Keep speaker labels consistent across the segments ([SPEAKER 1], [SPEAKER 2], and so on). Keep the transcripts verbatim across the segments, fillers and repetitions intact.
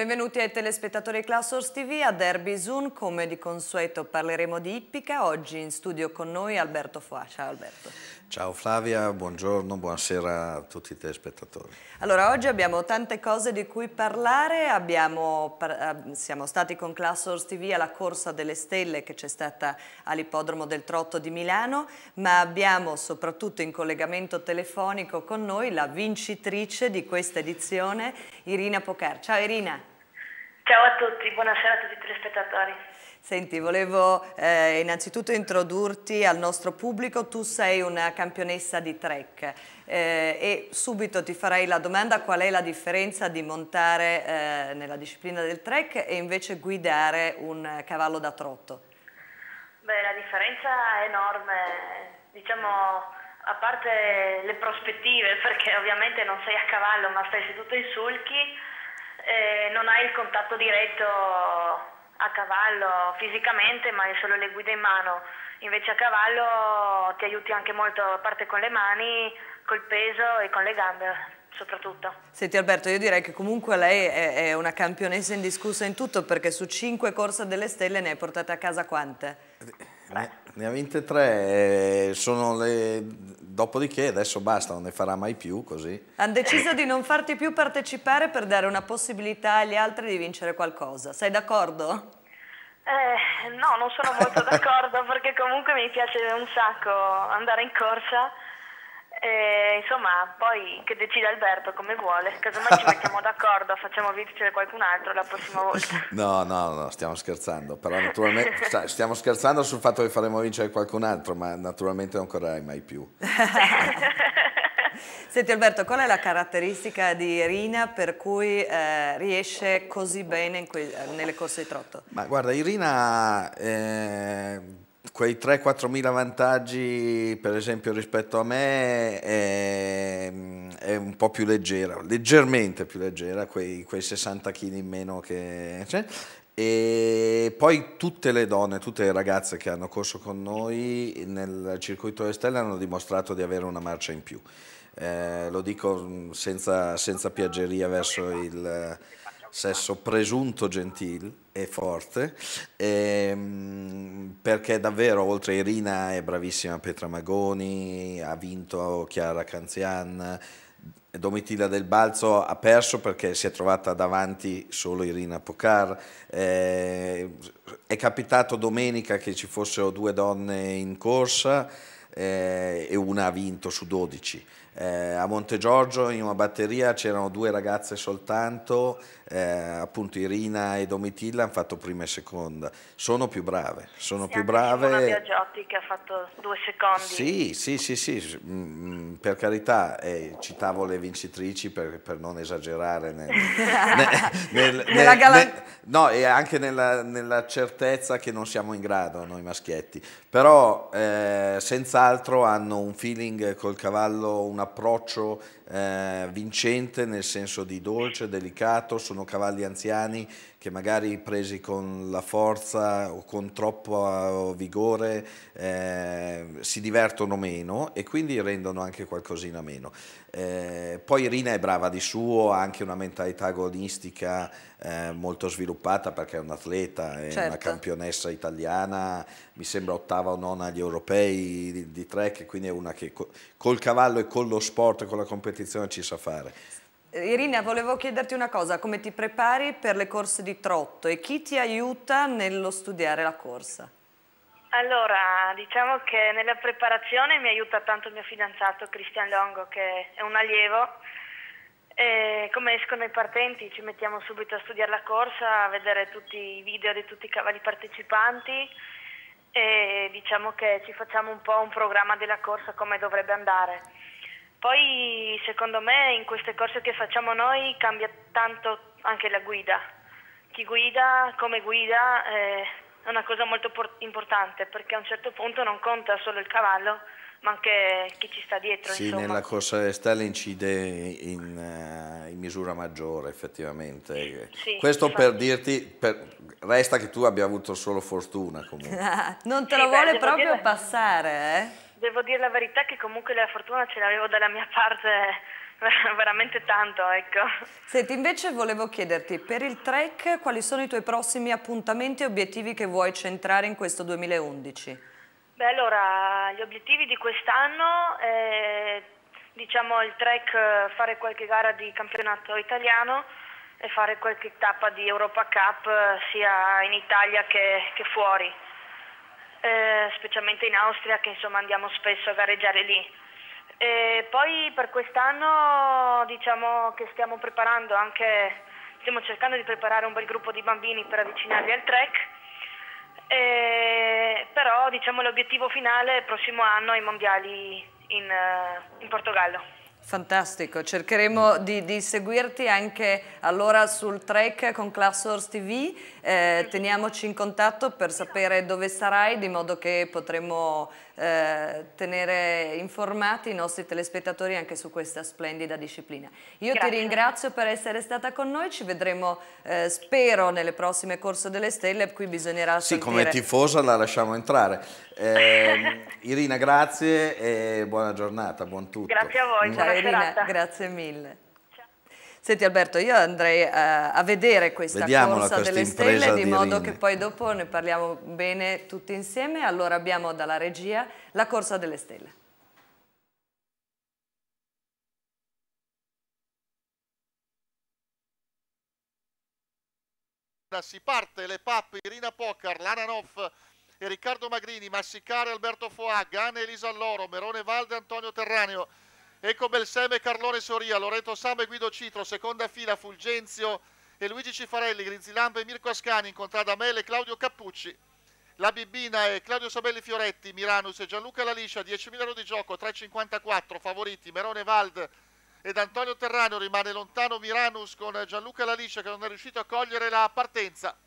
[SPEAKER 1] Benvenuti ai telespettatori Classors T V a Derby Zoom. Come di consueto parleremo di ippica. Oggi in studio con noi Alberto Foà. Ciao Alberto.
[SPEAKER 2] Ciao Flavia, buongiorno, buonasera a tutti i telespettatori.
[SPEAKER 1] Allora, oggi abbiamo tante cose di cui parlare. Abbiamo, siamo stati con Classors T V alla Corsa delle Stelle che c'è stata all'Ippodromo del Trotto di Milano, ma abbiamo soprattutto in collegamento telefonico con noi la vincitrice di questa edizione, Irina Pocar. Ciao Irina.
[SPEAKER 3] Ciao a tutti, buonasera a tutti i telespettatori.
[SPEAKER 1] Senti, volevo eh, innanzitutto introdurti al nostro pubblico. Tu sei una campionessa di trek eh, e subito ti farei la domanda: qual è la differenza di montare eh, nella disciplina del trek e invece guidare un cavallo da trotto?
[SPEAKER 3] Beh, la differenza è enorme, diciamo, a parte le prospettive, perché ovviamente non sei a cavallo ma stai seduto in sulchi, eh, non hai il contatto diretto a cavallo fisicamente, ma è solo le guide in mano. Invece a cavallo ti aiuti anche molto, a parte con le mani, col peso e con le gambe soprattutto. Senti
[SPEAKER 1] Alberto, io direi che comunque lei è, è una campionessa indiscussa in tutto, perché su cinque corse delle stelle ne hai portate a casa quante?
[SPEAKER 2] Ne, ne ha vinte tre, sono le... dopodiché adesso basta, non ne farà mai più così.
[SPEAKER 1] Hanno deciso di non farti più partecipare per dare una possibilità agli altri di vincere qualcosa. Sei d'accordo?
[SPEAKER 3] Eh, no, non sono molto d'accordo, perché comunque mi piace un sacco andare in corsa. E, insomma, poi che decide Alberto come vuole, casomai ci mettiamo d'accordo, facciamo vincere qualcun altro la prossima volta.
[SPEAKER 2] No, no, no, stiamo scherzando, però naturalmente stiamo scherzando sul fatto che faremo vincere qualcun altro, ma naturalmente non correrai mai più.
[SPEAKER 1] Senti Alberto, qual è la caratteristica di Irina per cui eh, riesce così bene in que nelle corse di trotto?
[SPEAKER 2] Ma guarda, Irina... Eh... quei tre quattro mila vantaggi, per esempio, rispetto a me, è, è un po' più leggera, leggermente più leggera, quei, quei sessanta chili in meno che c'è. E poi tutte le donne, tutte le ragazze che hanno corso con noi nel circuito delle stelle hanno dimostrato di avere una marcia in più. Eh, lo dico senza, senza piaggeria verso il sesso presunto gentile e forte, ehm, perché davvero oltre a Irina è bravissima Petra Magoni, ha vinto Chiara Canzian, Domitilla Del Balzo ha perso perché si è trovata davanti solo Irina Pocar. Eh, è capitato domenica che ci fossero due donne in corsa eh, e una ha vinto su dodici. Eh, a Montegiorgio in una batteria c'erano due ragazze soltanto, eh, appunto Irina e Domitilla hanno fatto prima e seconda. Sono più brave, sono
[SPEAKER 3] sì,
[SPEAKER 2] più brave.
[SPEAKER 3] Simona Biagiotti che ha fatto due secondi.
[SPEAKER 2] Sì, sì, sì, sì, mm, per carità, eh, citavo le vincitrici per, per non esagerare nel, nel, nel, nel, nel, no, e anche nella, nella certezza che non siamo in grado noi maschietti, però eh, senz'altro hanno un feeling col cavallo, un approccio eh, vincente, nel senso di dolce, delicato. Sono cavalli anziani che magari presi con la forza o con troppo vigore eh, si divertono meno e quindi rendono anche qualcosina meno. Eh, poi Irina è brava di suo, ha anche una mentalità agonistica eh, molto sviluppata, perché è un atleta, è certo. Una campionessa italiana, mi sembra ottava o nona agli europei di, di trek, quindi è una che col cavallo e con lo sport e con la competizione ci sa fare.
[SPEAKER 1] Irina, volevo chiederti una cosa: come ti prepari per le corse di trotto e chi ti aiuta nello studiare la corsa?
[SPEAKER 3] Allora, diciamo che nella preparazione mi aiuta tanto il mio fidanzato Cristian Longo, che è un allievo, e come escono i partenti ci mettiamo subito a studiare la corsa, a vedere tutti i video di tutti i cavalli partecipanti e diciamo che ci facciamo un po' un programma della corsa come dovrebbe andare. Poi secondo me in queste corse che facciamo noi cambia tanto anche la guida. Chi guida, come guida, eh, è una cosa molto importante, perché a un certo punto non conta solo il cavallo, ma anche chi ci sta dietro.
[SPEAKER 2] Sì,
[SPEAKER 3] insomma.
[SPEAKER 2] Nella corsa delle stelle incide in, uh, in misura maggiore effettivamente.
[SPEAKER 3] Sì,
[SPEAKER 2] questo
[SPEAKER 3] infatti.
[SPEAKER 2] Per dirti, per, resta che tu abbia avuto solo fortuna comunque.
[SPEAKER 1] Non te
[SPEAKER 3] sì,
[SPEAKER 1] lo vuole
[SPEAKER 3] beh,
[SPEAKER 1] proprio
[SPEAKER 3] dire...
[SPEAKER 1] passare, eh?
[SPEAKER 3] Devo dire la verità che comunque la fortuna ce l'avevo dalla mia parte veramente tanto, ecco.
[SPEAKER 1] Senti, invece volevo chiederti, per il Trek, quali sono i tuoi prossimi appuntamenti e obiettivi che vuoi centrare in questo duemilaundici?
[SPEAKER 3] Beh, allora, gli obiettivi di quest'anno, eh, diciamo il Trek, fare qualche gara di campionato italiano e fare qualche tappa di Europa Cup sia in Italia che, che fuori, eh, specialmente in Austria, che insomma andiamo spesso a gareggiare lì. E poi per quest'anno diciamo che stiamo preparando anche, stiamo cercando di preparare un bel gruppo di bambini per avvicinarli al Trek, e, però diciamo l'obiettivo finale è il prossimo anno ai mondiali in, in Portogallo.
[SPEAKER 1] Fantastico, cercheremo di, di seguirti anche allora sul Trek con Classors T V, eh, teniamoci in contatto per sapere dove sarai, di modo che potremo eh, tenere informati i nostri telespettatori anche su questa splendida disciplina. Io
[SPEAKER 3] Grazie.
[SPEAKER 1] Ti ringrazio per essere stata con noi, ci vedremo eh, spero nelle prossime Corse delle Stelle, qui bisognerà
[SPEAKER 2] Sì,
[SPEAKER 1] sentire...
[SPEAKER 2] come tifosa la lasciamo entrare. Eh, Irina, grazie e buona giornata, buon tutto.
[SPEAKER 3] Grazie a voi.
[SPEAKER 1] Ciao Irina, grazie mille. Ciao. Senti Alberto, io andrei a, a vedere questa
[SPEAKER 2] Vediamola,
[SPEAKER 1] Corsa
[SPEAKER 2] questa
[SPEAKER 1] delle Stelle, di,
[SPEAKER 2] di
[SPEAKER 1] modo
[SPEAKER 2] Irine.
[SPEAKER 1] che poi dopo ne parliamo bene tutti insieme. Allora abbiamo dalla regia la Corsa delle Stelle.
[SPEAKER 4] Si parte, le Papp, Irina Pocar, Lananov e Riccardo Magrini, Massicare, Alberto Foà, Gane, Elisa Alloro, Merone Valde, Antonio Terraneo, Eco Belseme, Carlone Soria, Loreto Sama e Guido Citro, seconda fila Fulgenzio e Luigi Cifarelli, Grinzilampe e Mirko Ascani, in contrada Mele e Claudio Cappucci. La Bibbina e Claudio Sabelli Fioretti, Miranus e Gianluca Laliscia, diecimila euro di gioco, tre virgola cinquantaquattro, favoriti Merone Valde ed Antonio Terraneo, rimane lontano Miranus con Gianluca Laliscia che non è riuscito a cogliere la partenza.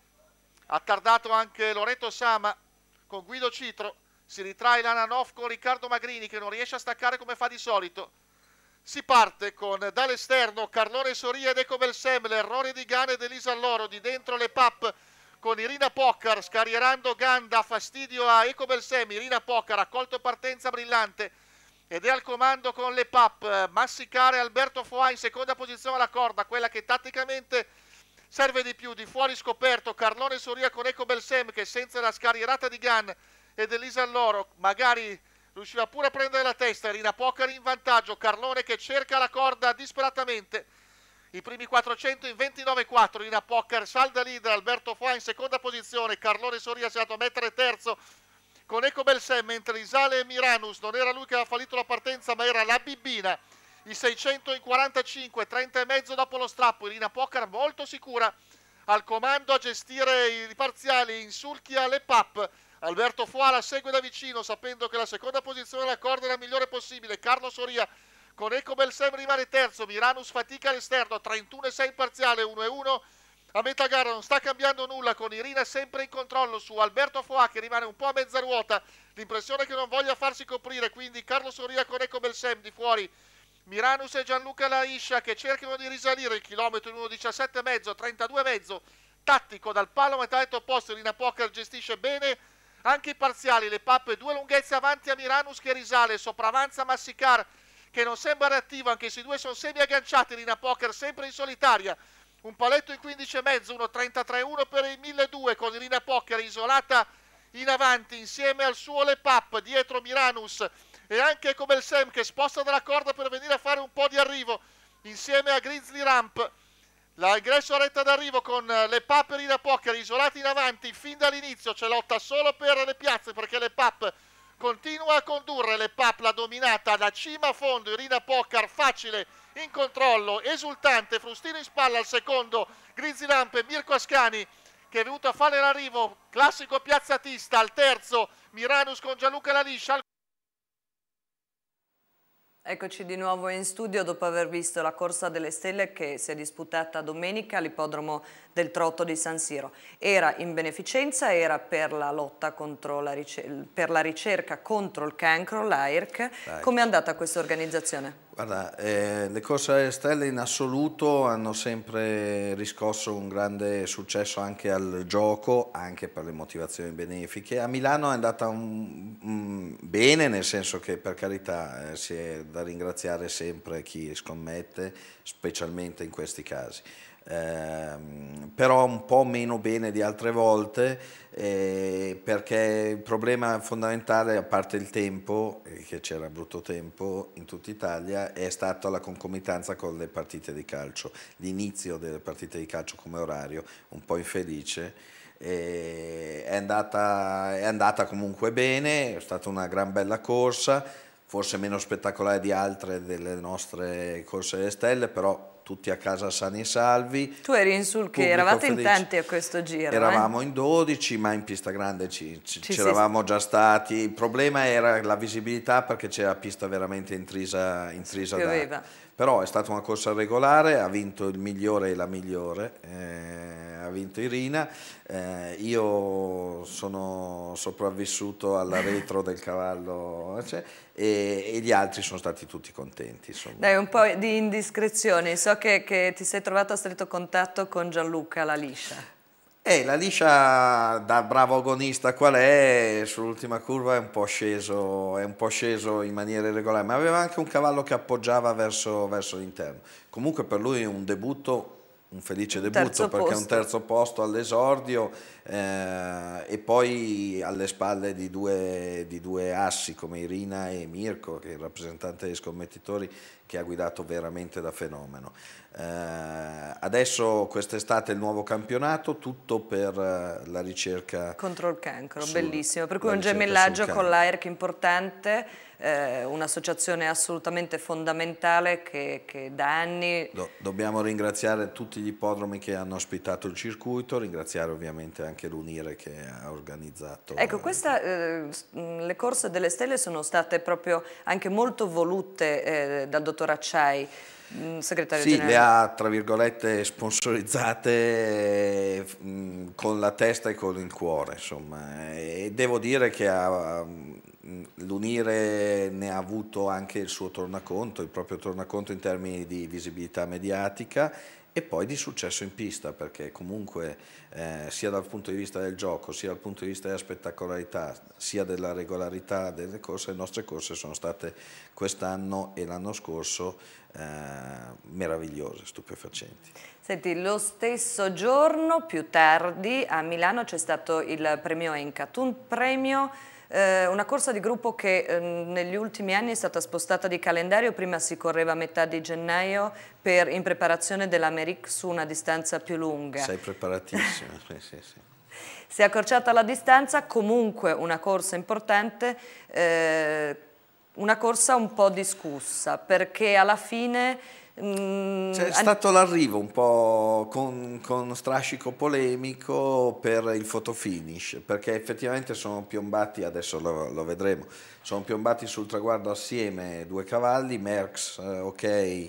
[SPEAKER 4] Ha tardato anche Loreto Sama con Guido Citro, si ritrae Lananov con Riccardo Magrini che non riesce a staccare come fa di solito. Si parte con dall'esterno Carlone Soria ed Eco Belsem, l'errore di Gane ed Elisa Alloro, di dentro le Papp con Irina Pocar, scarrierando Ganda, fastidio a Eco Belsem, Irina Pocar ha colto partenza brillante ed è al comando con le Papp, Massicare Alberto Foà in seconda posizione alla corda, quella che tatticamente serve di più, di fuori scoperto Carlone Soria con Eco Belsem che senza la scarrierata di Gan ed Elisa Alloro magari riusciva pure a prendere la testa, Irina Pocar in vantaggio, Carlone che cerca la corda disperatamente, i primi quattrocento in ventinove virgola quattro, Irina Pocar salda leader, Alberto Foà in seconda posizione, Carlone Soria si è andato a mettere terzo con Eco Belsem, mentre risale e Miranus, non era lui che aveva fallito la partenza ma era la Bibbina, i seicento in quarantacinque, trenta e mezzo dopo lo strappo, Irina Pocar molto sicura al comando a gestire i parziali, insulchi alle Papp. Alberto Foà la segue da vicino sapendo che la seconda posizione della corda è la migliore possibile. Carlo Soria con Eco Belsem rimane terzo, Miranus fatica all'esterno, trentuno e sei parziale, uno e uno a metà gara, non sta cambiando nulla con Irina sempre in controllo su Alberto Foà che rimane un po' a mezza ruota, l'impressione che non voglia farsi coprire, quindi Carlo Soria con Eco Belsem di fuori, Miranus e Gianluca Laliscia che cercano di risalire il chilometro in uno diciassette e mezzo, trentadue e mezzo, tattico dal palo metà opposto, Irina Pocar gestisce bene anche i parziali, le Papp due lunghezze avanti a Miranus che risale, sopravanza Massicar che non sembra reattivo anche se i due sono semi agganciati, Irina Pocar sempre in solitaria, un paletto in quindici e mezzo, uno trentatré uno per il milleduecento con Irina Pocar isolata in avanti insieme al suo le Papp, dietro Miranus e anche Eco Belsem che sposta dalla corda per venire a fare un po' di arrivo insieme a Grizzly Ramp. L'ingresso a retta d'arrivo con le Papp e Irina Pocar isolati in avanti fin dall'inizio, c'è lotta solo per le piazze perché le Papp continua a condurre, le Papp la dominata da cima a fondo, Irina Pocar facile in controllo, esultante, frustino in spalla al secondo, Grizzly Ramp e Mirko Ascani che è venuto a fare l'arrivo, classico piazzatista al terzo, Miranus con Gianluca Laliscia.
[SPEAKER 1] Eccoci di nuovo in studio dopo aver visto la Corsa delle Stelle che si è disputata domenica all'ippodromo del Trotto di San Siro. Era in beneficenza, era per la lotta contro la, per la ricerca contro il cancro, l'A I R C. Come è andata questa organizzazione?
[SPEAKER 2] Guarda, eh, le corse alle stelle in assoluto hanno sempre riscosso un grande successo anche al gioco, anche per le motivazioni benefiche. A Milano è andata un, un, bene, nel senso che, per carità, eh, si è da ringraziare sempre chi scommette, specialmente in questi casi. Eh, però un po' meno bene di altre volte, eh, perché il problema fondamentale, a parte il tempo, eh, che c'era brutto tempo in tutta Italia, è stata la concomitanza con le partite di calcio, l'inizio delle partite di calcio come orario, un po' infelice. Eh, è, andata, è andata comunque bene, è stata una gran bella corsa, forse meno spettacolare di altre delle nostre corse alle stelle, però tutti a casa sani e salvi.
[SPEAKER 1] Tu eri in sulchi, eravate felice. In tanti a questo giro.
[SPEAKER 2] Eravamo
[SPEAKER 1] eh?
[SPEAKER 2] in dodici, ma in pista grande ci, ci, ci eravamo si... già stati. Il problema era la visibilità, perché c'era la pista veramente intrisa, intrisa d'acqua. Però è stata una corsa regolare, ha vinto il migliore e la migliore, eh, ha vinto Irina. Eh, io sono sopravvissuto alla retro del cavallo, cioè, e, e gli altri sono stati tutti contenti. Insomma.
[SPEAKER 1] Dai, un po' di indiscrezioni. So che, che ti sei trovato a stretto contatto con Gianluca La Liscia.
[SPEAKER 2] Eh, la Liscia, da bravo agonista qual è, sull'ultima curva è un po' sceso, è un po' sceso in maniera irregolare, ma aveva anche un cavallo che appoggiava verso, verso l'interno. Comunque per lui un debutto, un felice debutto, terzo perché posto. È un terzo posto all'esordio, eh, e poi alle spalle di due, di due assi come Irina e Mirko, che è il rappresentante dei scommettitori, che ha guidato veramente da fenomeno. Eh, adesso quest'estate il nuovo campionato, tutto per la ricerca
[SPEAKER 1] contro il cancro, sul, bellissimo, per cui un gemellaggio con l'A E R C importante, eh, un'associazione assolutamente fondamentale che, che da anni...
[SPEAKER 2] Do, dobbiamo ringraziare tutti gli ippodromi che hanno ospitato il circuito, ringraziare ovviamente anche l'Unire che ha organizzato.
[SPEAKER 1] Ecco, questa, eh, le corse delle stelle sono state proprio anche molto volute eh, dal dottor Acciai, segretario
[SPEAKER 2] sì,
[SPEAKER 1] generale.
[SPEAKER 2] Le ha, tra virgolette, sponsorizzate mh, con la testa e con il cuore, insomma, e devo dire che l'Unire ne ha avuto anche il suo tornaconto, il proprio tornaconto in termini di visibilità mediatica e poi di successo in pista, perché comunque eh, sia dal punto di vista del gioco, sia dal punto di vista della spettacolarità, sia della regolarità delle corse, le nostre corse sono state quest'anno e l'anno scorso eh, meravigliose, stupefacenti.
[SPEAKER 1] Senti, lo stesso giorno, più tardi, a Milano c'è stato il premio ENCAT, un premio... una corsa di gruppo che eh, negli ultimi anni è stata spostata di calendario, prima si correva a metà di gennaio per, in preparazione dell'Amérique su una distanza più lunga.
[SPEAKER 2] Sei preparatissima, sì, sì, sì.
[SPEAKER 1] Si è accorciata la distanza, comunque una corsa importante, eh, una corsa un po' discussa, perché alla fine...
[SPEAKER 2] C'è stato l'arrivo un po' con, con strascico polemico per il fotofinish, perché effettivamente sono piombati, adesso lo, lo vedremo, sono piombati sul traguardo assieme due cavalli, Merckx eh, Ok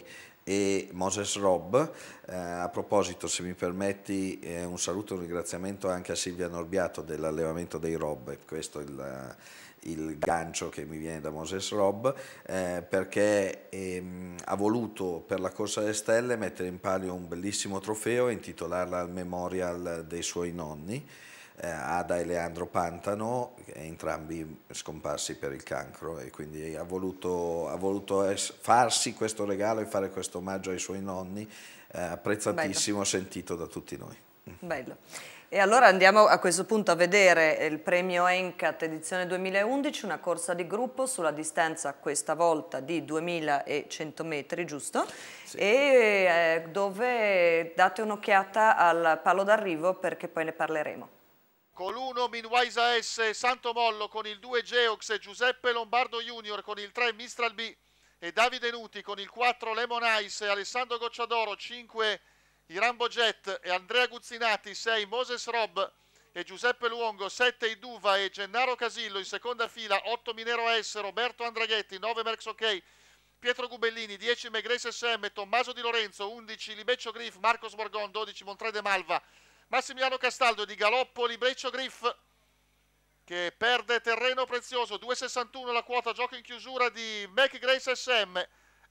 [SPEAKER 2] e Moses Robb. Eh, a proposito, se mi permetti, eh, un saluto e un ringraziamento anche a Silvia Norbiato dell'allevamento dei Robb, questo è il... il gancio che mi viene da Moses Robb, eh, perché ehm, ha voluto per la Corsa delle Stelle mettere in palio un bellissimo trofeo e intitolarla al memorial dei suoi nonni, eh, Ada e Leandro Pantano, entrambi scomparsi per il cancro, e quindi ha voluto, ha voluto farsi questo regalo e fare questo omaggio ai suoi nonni, eh, apprezzatissimo, bello, sentito da tutti noi.
[SPEAKER 1] Bello. E allora andiamo a questo punto a vedere il premio ENCAT edizione duemilaundici, una corsa di gruppo sulla distanza questa volta di duemilacento metri, giusto? Sì. E eh, dove date un'occhiata al palo d'arrivo, perché poi ne parleremo.
[SPEAKER 4] Con l'uno Minwaisa S, Santo Mollo, con il due Geox, Giuseppe Lombardo Junior, con il tre Mistral B e Davide Nuti, con il quattro Lemon Ice, Alessandro Gocciadoro, cinque i Rambo Jet e Andrea Guzzinati, sei Moses Robb e Giuseppe Luongo, sette Iduva e Gennaro Casillo in seconda fila, otto Minero S, Roberto Andraghetti, nove Merckx Ok, Pietro Gubellini, dieci Megrace S M, Tommaso Di Lorenzo, undici Libeccio Griff, Marcos Borgon, dodici Montre de Malva, Massimiliano Castaldo di Galoppo Libeccio Griff che perde terreno prezioso, due virgola sessantuno la quota, gioco in chiusura di Mac Grace S M.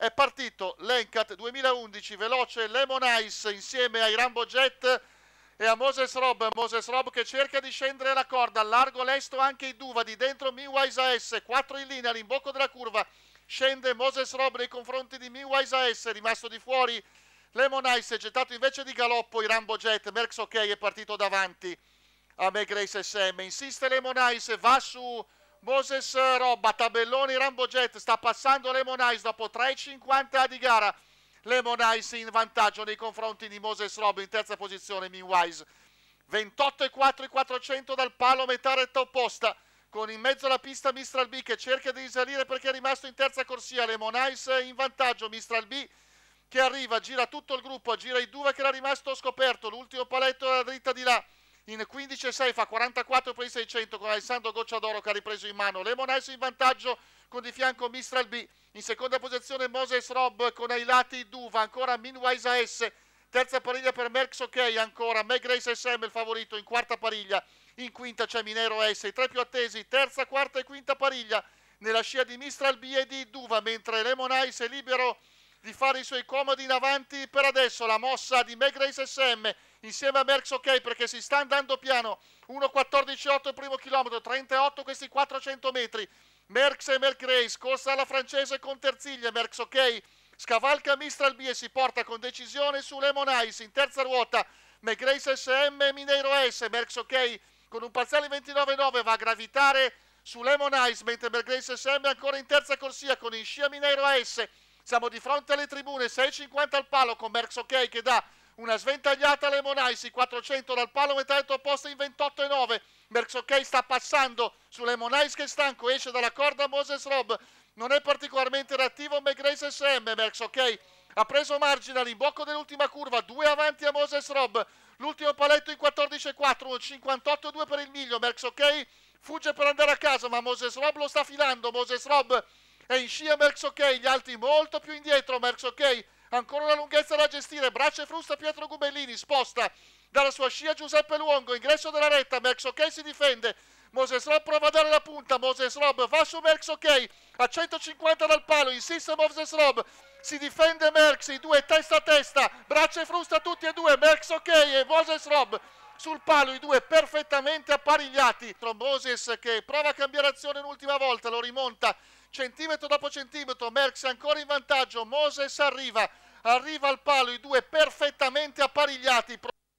[SPEAKER 4] è partito l'Encat duemilaundici, veloce Lemon Ice insieme ai Rambo Jet e a Moses Rob. Moses Rob che cerca di scendere la corda, largo lesto anche i Duva, di dentro Minwise A S, quattro in linea all'imbocco della curva, scende Moses Rob nei confronti di Minwise A S, rimasto di fuori Lemon Ice, è gettato invece di galoppo i Rambo Jet. Merckx Ok è partito davanti a Meg Race S M, insiste Lemon Ice, va su Moses Rob, a tabelloni Rambo Jet, sta passando Lemon Ice dopo tre e cinquanta di gara. Lemon Ice in vantaggio nei confronti di Moses Rob, in terza posizione Minwise. ventotto e quattro i quattrocento dal palo, metà retta opposta, con in mezzo alla pista Mistral B che cerca di risalire perché è rimasto in terza corsia. Lemon Ice in vantaggio, Mistral B che arriva, gira tutto il gruppo, gira i due che era rimasto scoperto, l'ultimo paletto era dritta di là. In quindici e sei fa quarantaquattro per i seicento con Alessandro Gocciadoro che ha ripreso in mano. Lemon Ice in vantaggio con di fianco Mistral B. In seconda posizione Moses Rob con ai lati Duva, ancora Minwise A S. Terza pariglia per Merckx Ok, ancora Meg Race S M il favorito in quarta pariglia. In quinta c'è Minero S, i tre più attesi, terza, quarta e quinta pariglia nella scia di Mistral B e di Duva, mentre Lemon Ice è libero di fare i suoi comodi in avanti. Per adesso la mossa di Meg Race S M insieme a Merckx Ok perché si sta andando piano. uno quattordici otto il primo chilometro, trenta e otto questi quattrocento metri. Merckx e Merck Race, corsa alla francese con Terziglia. Merckx Ok scavalca Mistral B e si porta con decisione su Lemon Ice. In terza ruota Meg Race S M e Mineiro S. Merckx Ok con un parziale ventinove nove va a gravitare su Lemon Ice, mentre Merck Race S M è ancora in terza corsia con in scia Mineiro S. Siamo di fronte alle tribune, sei e cinquanta al palo con Merckx Ok che dà una sventagliata a Lemon Ice, i quattrocento dal palo, metà retto opposta in ventotto e nove. Merckx Ok sta passando su Lemon Ice che è stanco, esce dalla corda Moses Rob, non è particolarmente reattivo Meg Race S M. Merckx Ok ha preso margine all'imbocco dell'ultima curva, due avanti a Moses Rob, l'ultimo paletto in quattordici e quattro, un cinquantotto e due per il miglio. Merckx Ok fugge per andare a casa ma Moses Rob lo sta filando. Moses Rob è in scia Merckx Ok, gli altri molto più indietro. Merckx Ok ancora una lunghezza da gestire, braccia e frusta Pietro Gubellini, sposta dalla sua scia Giuseppe Luongo, ingresso della retta, Merckx Ok si difende, Moses Rob prova a dare la punta, Moses Rob va su Merckx Ok, a centocinquanta dal palo, insiste Moses Rob, si difende Merckx, i due testa a testa, braccia e frusta tutti e due, Merckx Ok e Moses Rob sul palo, i due perfettamente apparigliati. Moses che prova a cambiare azione un'ultima volta, lo rimonta centimetro dopo centimetro, Merckx ancora in vantaggio, Moses arriva, arriva al palo, i due perfettamente apparigliati.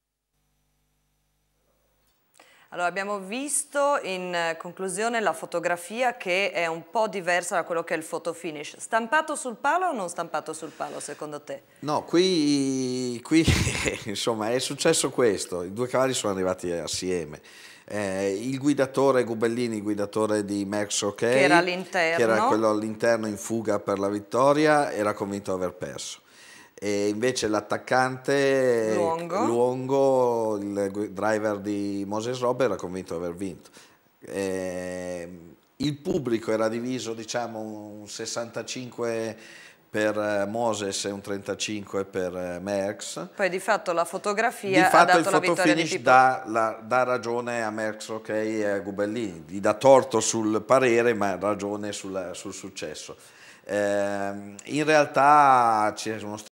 [SPEAKER 1] Allora, abbiamo visto in conclusione la fotografia che è un po' diversa da quello che è il photo finish. Stampato sul palo o non stampato sul palo secondo te?
[SPEAKER 2] No, qui, qui insomma è successo questo, i due cavalli sono arrivati assieme. Eh, il guidatore Gubellini, il guidatore di Merckx Ok,
[SPEAKER 1] che era all'interno,
[SPEAKER 2] che era quello all'interno in fuga per la vittoria, era convinto di aver perso. E invece l'attaccante
[SPEAKER 1] Luongo.
[SPEAKER 2] Luongo, il driver di Moses Rob, era convinto di aver vinto. E il pubblico era diviso, diciamo, un sessantacinque per Moses e un trentacinque per Merckx.
[SPEAKER 1] Poi di fatto la fotografia
[SPEAKER 2] di
[SPEAKER 1] ha
[SPEAKER 2] fatto
[SPEAKER 1] dato
[SPEAKER 2] il
[SPEAKER 1] la vittoria di Pippo.
[SPEAKER 2] dà, la, dà ragione a Merckx Ok e a Gubellini, gli dà torto sul parere ma ragione sul, sul successo. Eh, in realtà ci sono